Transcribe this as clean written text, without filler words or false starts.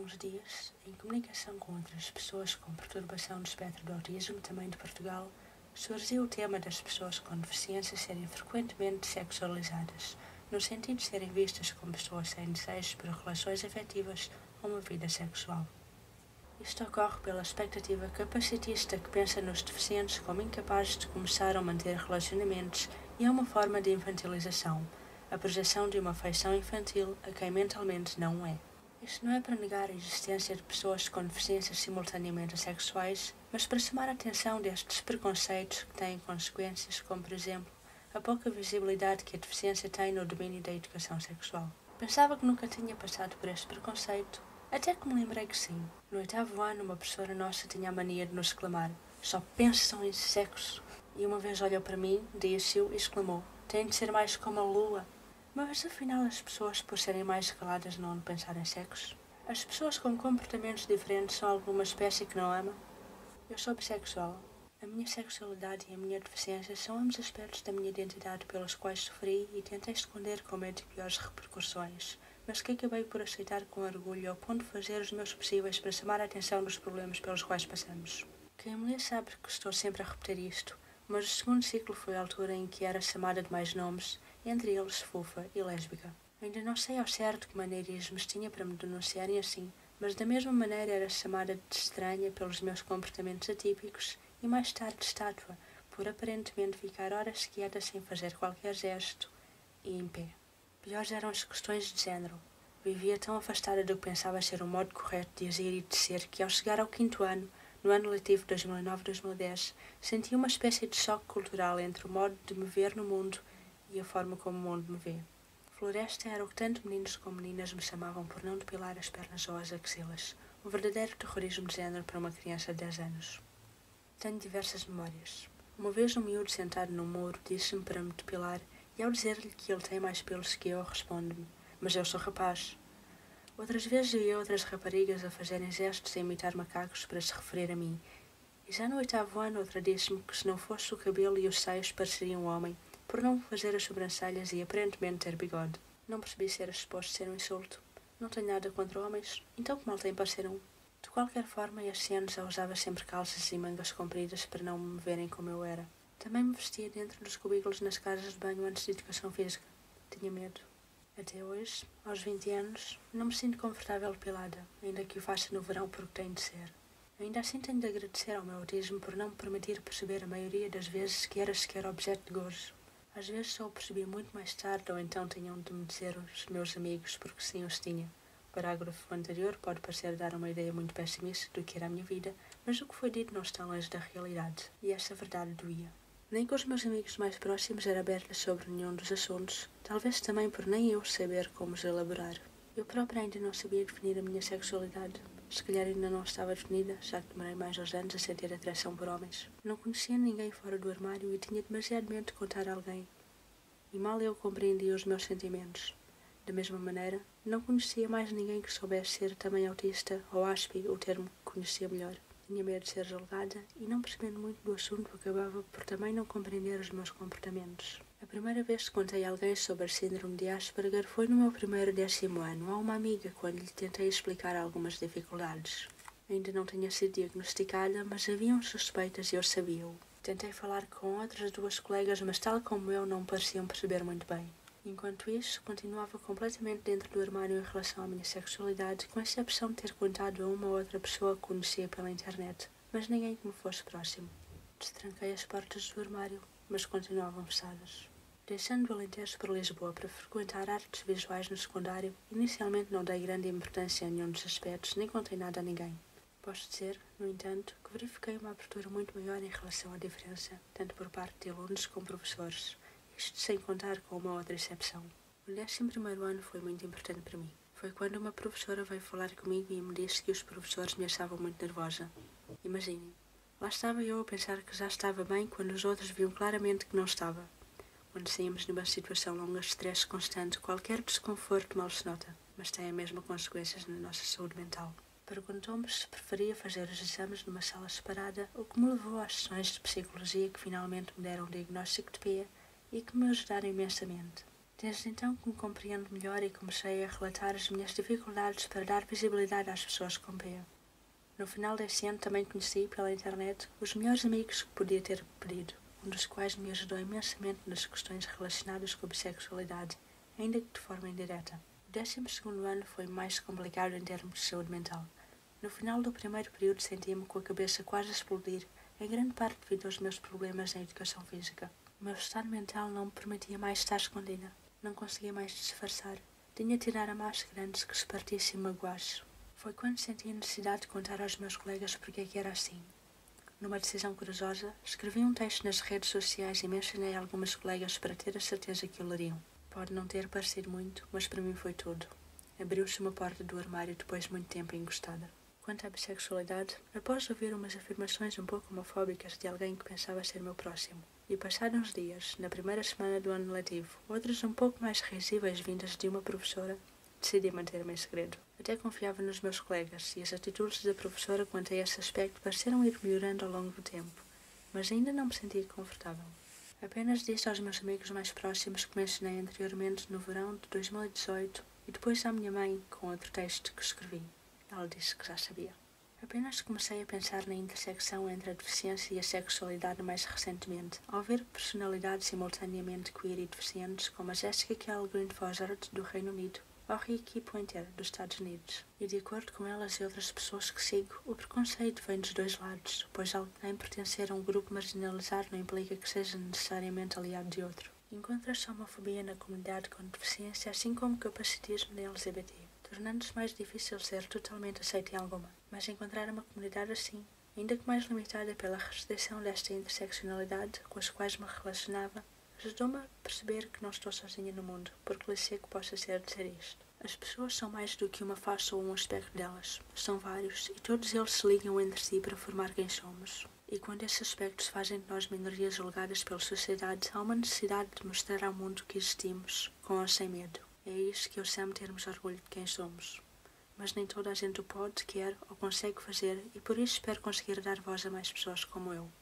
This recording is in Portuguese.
uns dias, em comunicação com outras pessoas com perturbação do espectro do autismo, também de Portugal, surgiu o tema das pessoas com deficiência serem frequentemente sexualizadas, no sentido de serem vistas como pessoas sem desejos por relações afetivas ou uma vida sexual. Isto ocorre pela expectativa capacitista que pensa nos deficientes como incapazes de começar ou manter relacionamentos e é uma forma de infantilização, a projeção de uma afeição infantil a quem mentalmente não é. Isto não é para negar a existência de pessoas com deficiências simultaneamente assexuais, mas para chamar a atenção destes preconceitos que têm consequências como, por exemplo, a pouca visibilidade que a deficiência tem no domínio da educação sexual. Pensava que nunca tinha passado por este preconceito, até que me lembrei que sim. No 8º ano, uma professora nossa tinha a mania de nos exclamar: "Só pensam em sexo." E uma vez olhou para mim, disse-o e exclamou: "Tem de ser mais como a lua." Mas afinal as pessoas, por serem mais caladas, não de pensar em sexo? As pessoas com comportamentos diferentes são alguma espécie que não ama? Eu sou bissexual. A minha sexualidade e a minha deficiência são ambos aspectos da minha identidade pelos quais sofri e tentei esconder com medo de piores repercussões, mas que acabei por aceitar com orgulho ao ponto de fazer os meus possíveis para chamar a atenção dos problemas pelos quais passamos. Quem me lê sabe que estou sempre a repetir isto, mas o segundo ciclo foi a altura em que era chamada de mais nomes, entre eles fofa e lésbica. Ainda não sei ao certo que maneirismos tinha para me denunciarem assim, mas da mesma maneira era chamada de estranha pelos meus comportamentos atípicos e mais tarde de estátua, por aparentemente ficar horas quieta sem fazer qualquer gesto e em pé. Piores eram as questões de género. Vivia tão afastada do que pensava ser o modo correto de agir e de ser que, ao chegar ao 5º ano, no ano letivo 2009-2010, senti uma espécie de choque cultural entre o modo de me ver no mundo e a forma como o mundo me vê. Floresta era o que tanto meninos como meninas me chamavam por não depilar as pernas ou as axilas, um verdadeiro terrorismo de género para uma criança de 10 anos. Tenho diversas memórias. Uma vez um miúdo sentado num muro disse-me para me depilar e ao dizer-lhe que ele tem mais pelos que eu, responde-me: "Mas eu sou rapaz." Outras vezes vi outras raparigas a fazerem gestos e a imitar macacos para se referir a mim. E já no 8º ano outra disse-me que se não fosse o cabelo e os seios pareceria um homem, por não fazer as sobrancelhas e aparentemente ter bigode. Não percebi se era suposto ser um insulto. Não tenho nada contra homens, então que mal tem parecer um. De qualquer forma, estes anos eu usava sempre calças e mangas compridas para não me verem como eu era. Também me vestia dentro dos cubículos nas casas de banho antes de educação física. Tinha medo. Até hoje, aos 20 anos, não me sinto confortável pelada, ainda que o faça no verão porque tenho de ser. Ainda assim tenho de agradecer ao meu autismo por não me permitir perceber a maioria das vezes que era sequer objeto de gozo. Às vezes só o percebi muito mais tarde ou então tinham de me dizer os meus amigos porque sim os tinha. O parágrafo anterior pode parecer dar uma ideia muito pessimista do que era a minha vida, mas o que foi dito não está longe da realidade, e essa verdade doía. Nem com os meus amigos mais próximos era aberta sobre nenhum dos assuntos, talvez também por nem eu saber como os elaborar. Eu própria ainda não sabia definir a minha sexualidade. Se calhar ainda não estava definida, já que demorei mais uns anos a sentir atração por homens. Não conhecia ninguém fora do armário e tinha demasiado medo de contar a alguém. E mal eu compreendia os meus sentimentos. Da mesma maneira, não conhecia mais ninguém que soubesse ser também autista ou ASPI, o termo que conhecia melhor. Tinha medo de ser julgada e, não percebendo muito do assunto, acabava por também não compreender os meus comportamentos. A primeira vez que contei a alguém sobre a síndrome de Asperger foi no meu primeiro 10º ano, a uma amiga, quando lhe tentei explicar algumas dificuldades. Ainda não tinha sido diagnosticada, mas haviam suspeitas e eu sabia-o. Tentei falar com outras 2 colegas, mas tal como eu não pareciam perceber muito bem. Enquanto isso, continuava completamente dentro do armário em relação à minha sexualidade, com a exceção de ter contado a uma ou outra pessoa que conhecia pela internet, mas ninguém que me fosse próximo. Destranquei as portas do armário, mas continuavam fechadas. Deixando o Alentejo para Lisboa para frequentar artes visuais no secundário, inicialmente não dei grande importância a nenhum dos aspectos, nem contei nada a ninguém. Posso dizer, no entanto, que verifiquei uma abertura muito maior em relação à diferença, tanto por parte de alunos como professores. Isto sem contar com uma outra exceção. O 11º ano foi muito importante para mim. Foi quando uma professora veio falar comigo e me disse que os professores me achavam muito nervosa. Imaginem, lá estava eu a pensar que já estava bem quando os outros viam claramente que não estava. Quando saímos numa situação longa de stress constante, qualquer desconforto mal se nota, mas tem a mesma consequências na nossa saúde mental. Perguntou-me se preferia fazer os exames numa sala separada, o que me levou às sessões de psicologia que finalmente me deram um diagnóstico de PE e que me ajudaram imensamente. Desde então que me compreendo melhor e comecei a relatar as minhas dificuldades para dar visibilidade às pessoas com PA. No final desse ano também conheci, pela internet, os melhores amigos que podia ter pedido, um dos quais me ajudou imensamente nas questões relacionadas com a bissexualidade, ainda que de forma indireta. O 12º ano foi mais complicado em termos de saúde mental. No final do primeiro período senti-me com a cabeça quase a explodir, em grande parte devido aos meus problemas na educação física. O meu estado mental não me permitia mais estar escondida. Não conseguia mais disfarçar. Tinha de tirar a máscara antes que se partisse e me magoasse. Foi quando senti a necessidade de contar aos meus colegas porque é que era assim. Numa decisão corajosa, escrevi um texto nas redes sociais e mencionei algumas colegas para ter a certeza que o leriam. Pode não ter parecido muito, mas para mim foi tudo. Abriu-se uma porta do armário depois de muito tempo encostada. Quanto à bissexualidade, após ouvir umas afirmações um pouco homofóbicas de alguém que pensava ser meu próximo, e passados uns dias, na primeira semana do ano letivo, outras um pouco mais risíveis vindas de uma professora, decidi manter-me em segredo. Até confiava nos meus colegas e as atitudes da professora quanto a esse aspecto pareceram ir melhorando ao longo do tempo, mas ainda não me sentia confortável. Apenas disse aos meus amigos mais próximos que mencionei anteriormente no verão de 2018 e depois à minha mãe com outro texto que escrevi. Ela disse que já sabia. Apenas comecei a pensar na intersecção entre a deficiência e a sexualidade mais recentemente, ao ver personalidades simultaneamente queer e deficientes como a Jessica Kell Green-Fossard, do Reino Unido, ou Ricky Pointer, dos Estados Unidos. E de acordo com elas e outras pessoas que sigo, o preconceito vem dos dois lados, pois alguém pertencer a um grupo marginalizado não implica que seja necessariamente aliado de outro. Encontra-se homofobia na comunidade com deficiência, assim como capacitismo na LGBT, tornando-se mais difícil ser totalmente aceito em alguma. Mas encontrar uma comunidade assim, ainda que mais limitada pela restrição desta interseccionalidade com as quais me relacionava, ajudou-me a perceber que não estou sozinha no mundo, por clichê que possa ser dizer isto. As pessoas são mais do que uma face ou um aspecto delas. São vários, e todos eles se ligam entre si para formar quem somos. E quando esses aspectos fazem de nós minorias julgadas pela sociedade, há uma necessidade de mostrar ao mundo que existimos, com ou sem medo. É isso que eu chamo termos orgulho de quem somos. Mas nem toda a gente o pode, quer ou consegue fazer, e por isso espero conseguir dar voz a mais pessoas como eu.